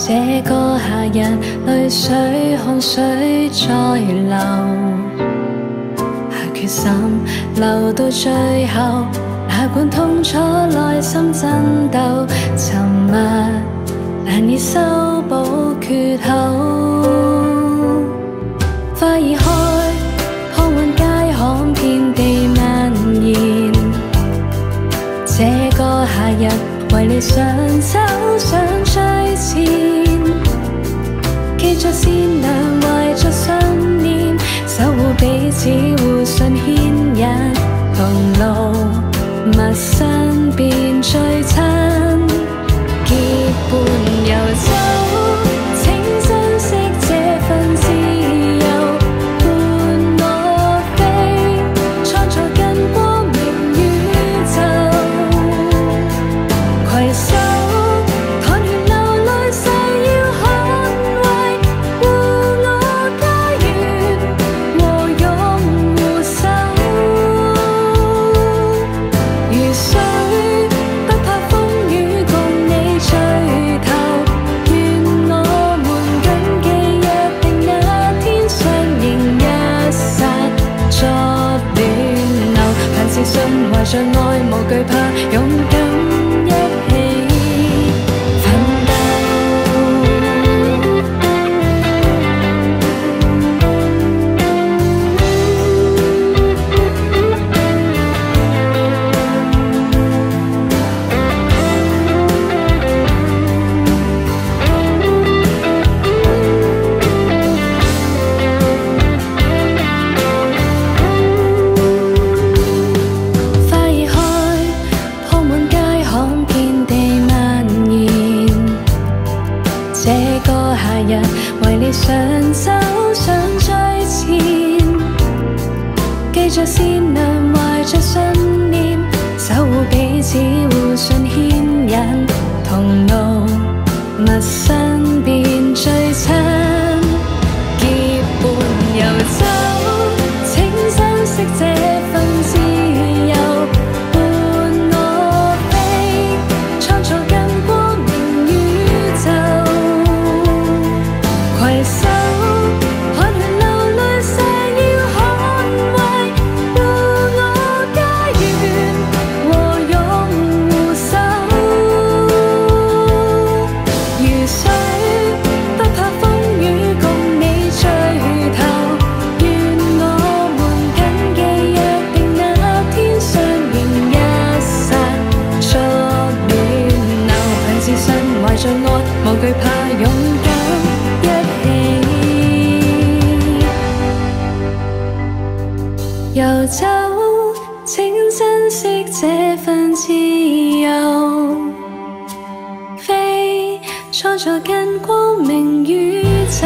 这个夏日，泪水汗水再流，下决心留到最后，哪管痛楚内心争斗，沉默难以修补缺口。花已开，碰运街巷，遍地蔓延。这个夏日，为理想走上最前，记着善良，怀着信念，守护彼此，互信牵引，同路陌生便最亲，结伴游走，请珍惜这份自由，伴我飛，創造更光明宇宙，攜手淌血流淚誓要捍衛，護我家園和擁護守，如水不怕風雨共你聚頭，願我們緊記約定那天相認一剎作暖流，憑自信懷着愛無懼怕，勇敢一起奮鬥。花已開，鋪滿街巷，遍地蔓延。這個夏日，為理想走上最前，記着善良，懷着信念，守護彼此，互信牽引，同路陌生便最親，結伴遊走，請珍惜這份自由，伴我飛，創造更光明宇宙，攜手汗血流淚誓要捍衛，護我家園和擁護守，如水不怕風雨共你聚頭，願我們緊記約定那天相認一剎作暖流，憑自信懷着愛無懼怕，勇敢一起遊走，請珍惜這份自由，飛創造更光明宇宙，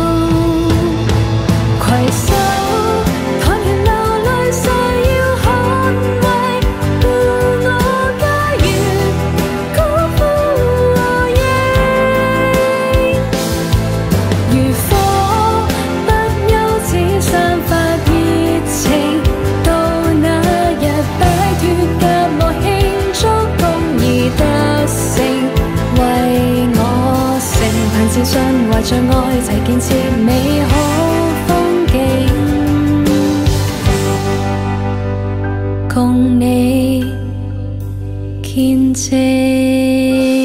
攜手淌血流淚誓要捍衛，護我家園高呼和應，如火不休止散發熱情，到那日擺脫隔膜，慶祝公義得勝，為我成，憑自信懷着愛齊建設美好風景，共你見證。